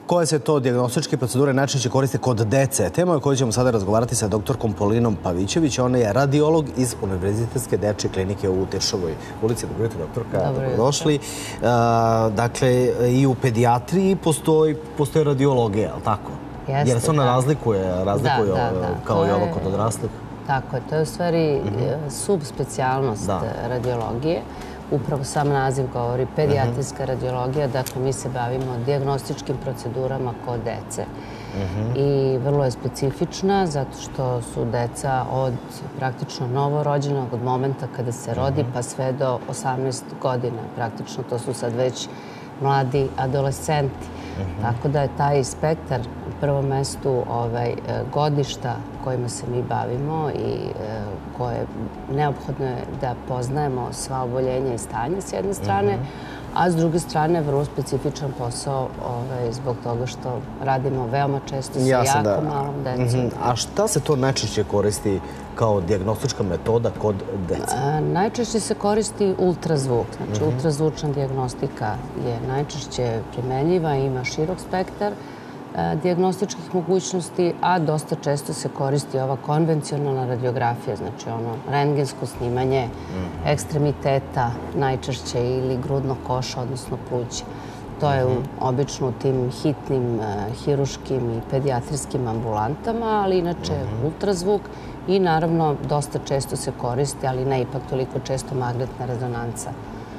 koje se to dijagnostičke procedure najčešće koriste kod dece. Tema o kojoj ćemo sada razgovarati sa doktorkom Polinom Pavićević. Ona je radiolog iz Univerzitetske dečje klinike u Tiršovoj ulici. Dobro jutro, doktorka. Dobrodošli. Dakle, i u pedijatriji postoji radiologija, je li tako? Jeste. Jer se ona razlikuje kao i ovo kod odraslih? Tako je. To je u stvari subspecijalnost radiologije. Upravo sam naziv govori pedijatrijska radiologija. Dakle, mi se bavimo dijagnostičkim procedurama kod dece. I vrlo je specifična zato što su deca od praktično novorođenog, od momenta kada se rodi pa sve do 18 godina. Praktično to su sad već mladi adolescenti. Tako da je taj spektar u prvom mestu godišta kojima se mi bavimo i koje neophodno je da poznajemo sva oboljenja i stanja s jedne strane, a s druge strane vrlo specifičan posao zbog toga što radimo veoma često sa jako malom decom. A šta se to najčešće koristi kao dijagnostička metoda kod dece? Najčešće se koristi ultrazvuk. Znači, ultrazvučna dijagnostika je najčešće primenljiva, ima širok spektar dijagnostičkih mogućnosti, a dosta često se koristi ova konvencionalna radiografija, znači ono rentgensko snimanje ekstremiteta, najčešće ili grudnog koša, odnosno pluća. To je obično u tim hitnim hiruškim i pedijatrijskim ambulantama, ali inače ultrazvuk i naravno dosta često se koristi, ali ne ipak toliko često magnetna rezonanca.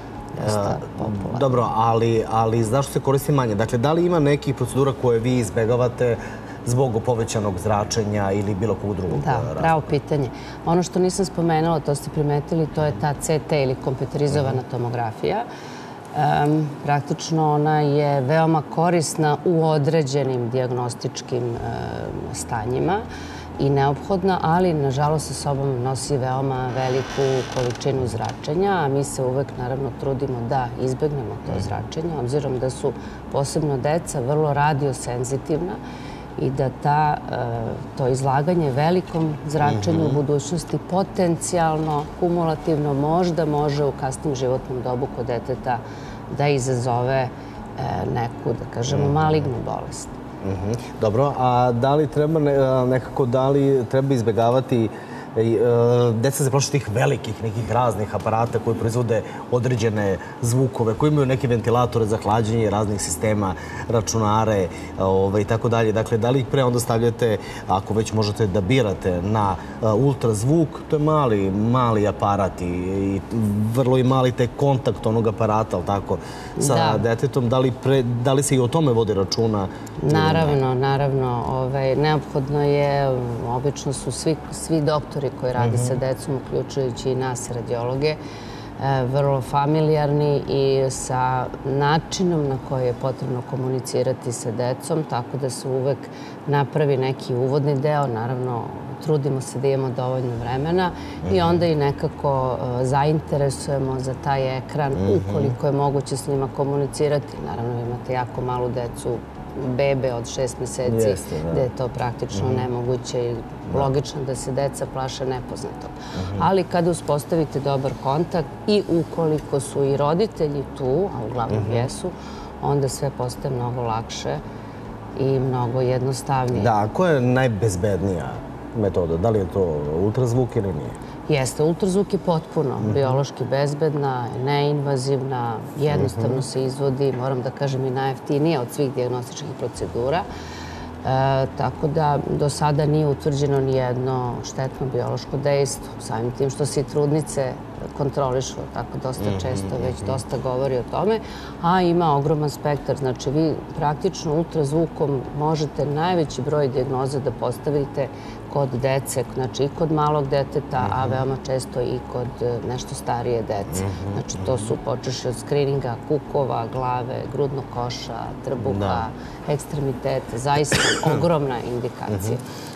Dobro, ali zašto se koristi manje? Dakle, da li ima nekih procedura koje vi izbegavate zbog povećanog zračenja ili bilo kog drugog razloga? Da, pravo pitanje. Ono što nisam spomenula, to ste primetili, to je ta CT ili kompjuterizovana tomografija. Praktično ona je veoma korisna u određenim dijagnostičkim stanjima i neophodna, ali nažalost sa sobom nosi veoma veliku količinu zračenja, a mi se uvek naravno trudimo da izbegnemo to zračenje, obzirom da su posebno deca vrlo radiosenzitivna i da to izlaganje velikom zračenju u budućnosti potencijalno, kumulativno možda može u kasnim životnom dobu kod deteta da izazove neku, da kažemo, malignu bolest. Dobro, a da li treba nekako, izbegavati deca se plaše tih velikih, nekih raznih aparata koji proizvode određene zvukove, koji imaju neke ventilatore za hlađenje raznih sistema, računare i tako dalje. Dakle, da li ih pre onda stavljate, ako već možete da birate, na ultrazvuk, to je mali aparat i vrlo i mali taj kontakt onog aparata, ali tako, sa detetom. Da li se i o tome vodi računa? Naravno. Neophodno je, obično su svi doktori koji radi sa decom, uključujući i nas radiologe, vrlo familijarni i sa načinom na koji je potrebno komunicirati sa decom, tako da se uvek napravi neki uvodni deo. Naravno, trudimo se da imamo dovoljno vremena i onda i nekako zainteresujemo za taj ekran ukoliko je moguće s njima komunicirati. Naravno, imate jako malu decu, bebe od 6 meseci, gde je to praktično nemoguće i logično da se deca plaše nepoznatog. Ali kada uspostavite dobar kontakt i ukoliko su i roditelji tu, a uglavnom jesu, onda sve postaje mnogo lakše i mnogo jednostavnije. Da, a koja je najbezbednija metoda? Da li je to ultrazvuk ili nije? Jeste, ultrazvuk je potpuno biološki bezbedna, neinvazivna, jednostavno se izvodi, moram da kažem, i najjeftinija od svih dijagnostičkih procedura. Tako da do sada nije utvrđeno ni jedno štetno biološko dejstvo. Samim tim što se i trudnice kontrolišu, tako dosta često već dosta govori o tome, a ima ogroman spektar. Znači, vi praktično ultrazvukom možete najveći broj dijagnoza da postavite kod dece, znači i kod malog deteta, a veoma često i kod nešto starije dece. Znači, to su počeši od skrininga kukova, glave, grudnog koša, trbuha, ekstremiteta, zaista ogromna indikacija.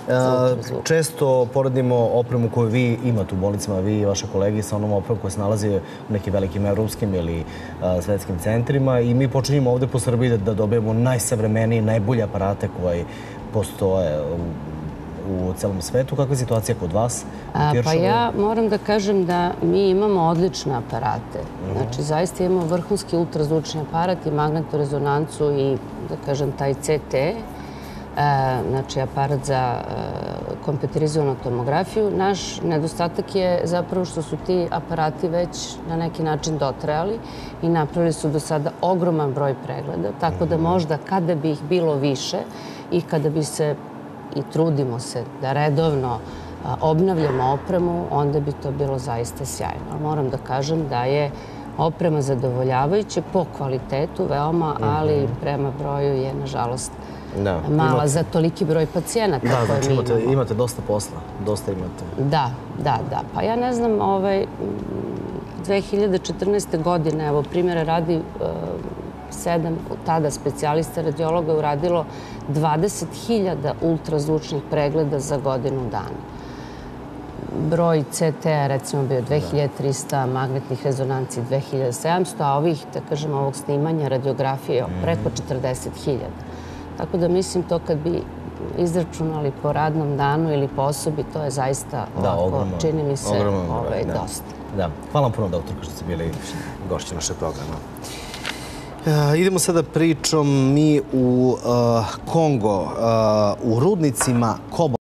Često poredimo opremu koju vi imate u bolnicama, vi i vaše kolege, sa onom opremom koja se nalazi u nekim velikim evropskim ili svetskim centrima i mi počinjemo ovde po Srbiji da dobijemo najsavremenije, najbolje aparate koji postoje u celom svetu. Kakva je situacija kod vas? Pa ja moram da kažem da mi imamo odlične aparate. Znači, zaista imamo vrhunski ultrazvučni aparat i magnetnu rezonancu i, da kažem, taj CT, znači aparat za kompjuterizovanu tomografiju. Naš nedostatak je zapravo što su ti aparati već na neki način dotrajali i napravili su do sada ogroman broj pregleda, tako da možda kada bi ih bilo više i kada bi se, i trudimo se da redovno obnavljamo opremu, onda bi to bilo zaista sjajno. Moram da kažem da je oprema zadovoljavajuća po kvalitetu veoma, ali prema broju je, nažalost, mala za toliki broj pacijenata koje mi imamo. Da, znači imate dosta posla, dosta imate. Da. Pa ja ne znam, 2014. godine, evo primjera radi, 7 tada specijalista radiologa je uradilo 20.000 ultrazvučnih pregleda za godinu dana. Broj CT-a recimo bio 2300, magnetnih rezonanci 2700, a ovih, da kažem, ovog snimanja radiografije preko 40.000. Tako da mislim to kad bi izračunali po radnom danu ili po osobi, to je zaista ovako, čini mi se, dosta. Da, hvala vam puno, doktorka, što ste bili gošći našeg programa. Idemo sada pričom mi u Kongo, u rudnicima Kobalta.